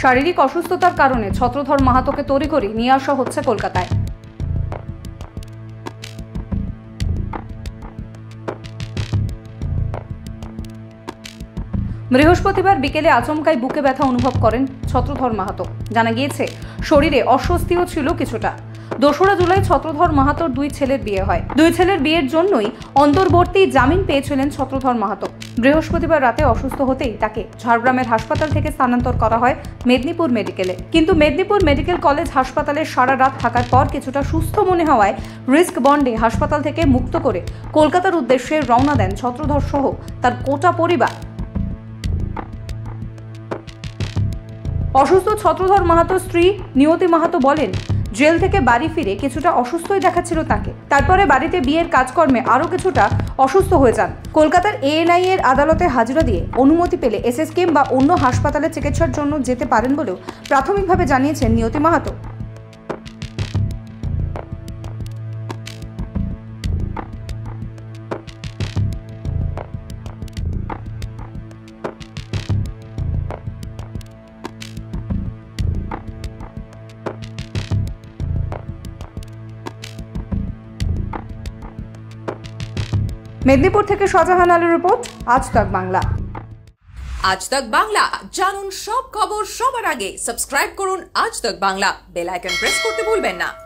শারীরিক অসুস্থতার কারণে ছত্রধর মাহাতোকে তড়িঘড়ি নিয়ে আসা হচ্ছে কলকাতায়। বৃহস্পতিবার বিকেলে আচমকাই বুকে ব্যথা অনুভব করেন ছত্রধর মাহাতো। জানা গিয়েছে শরীরে অস্বস্তিও ছিল কিছুটা। 2রা জুলাই ছত্রধর মাহাতোর 2 ছেলের বিয়ে হয়। 2 ছেলের বিয়ের জন্যই অন্তর্বর্তী জামিন পেয়েছিলেন ছত্রধর মাহাতো। বৃহস্পতিবার রাতে অসুস্থ হতেই তাকে ঝাড়গ্রামের হাসপাতাল থেকে স্থানান্তর করা হয় মেদিনীপুর মেডিকেলে। কিন্তু মেদিনীপুর মেডিকেল কলেজ হাসপাতালে সারা রাত থাকার পর কিছুটা সুস্থ মনে হওয়ায় রিস্ক বন্ডে হাসপাতাল থেকে মুক্ত করে কলকাতার উদ্দেশ্যে রওনা দেন ছত্রধর সহ তার গোটা পরিবার। অসুস্থ ছত্রধর মাহাতোর স্ত্রী নিয়তি মাহাতো বলেন, জেল থেকে বাড়ি ফিরে কিছুটা অসুস্থই দেখাচ্ছিল তাকে। তারপরে বাড়িতে বিয়ের কাজকর্মে আরও কিছুটা অসুস্থ হয়ে যান। কলকাতার ANI এর আদালতে হাজিরা দিয়ে অনুমতি পেলে SSKM বা অন্য হাসপাতালে চিকিৎসার জন্য যেতে পারেন বলেও প্রাথমিকভাবে জানিয়েছেন নিয়তি মাহাতো। মেদিনীপুর থেকে শাহজাহান আলীর রিপোর্ট, আজ তক বাংলা। আজ তক বাংলা জানুন সব খবর সবার আগে। সাবস্ক্রাইব করুন আজ তক বাংলা, বেল আইকন প্রেস করতে ভুলবেন না।